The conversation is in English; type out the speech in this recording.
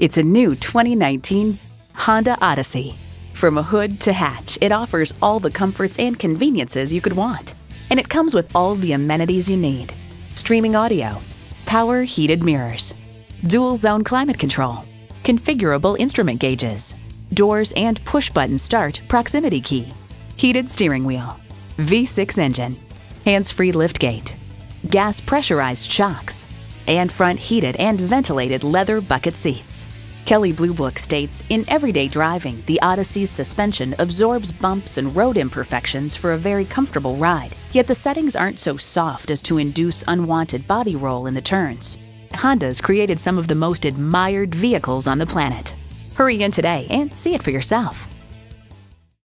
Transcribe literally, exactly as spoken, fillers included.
It's a new twenty nineteen Honda Odyssey. From a hood to hatch, it offers all the comforts and conveniences you could want. And it comes with all the amenities you need. Streaming audio, power heated mirrors, dual zone climate control, configurable instrument gauges, doors and push-button start proximity key, heated steering wheel, V six engine, hands-free liftgate, gas pressurized shocks, and front heated and ventilated leather bucket seats. Kelley Blue Book states, in everyday driving, the Odyssey's suspension absorbs bumps and road imperfections for a very comfortable ride, yet the settings aren't so soft as to induce unwanted body roll in the turns. Honda's created some of the most admired vehicles on the planet. Hurry in today and see it for yourself.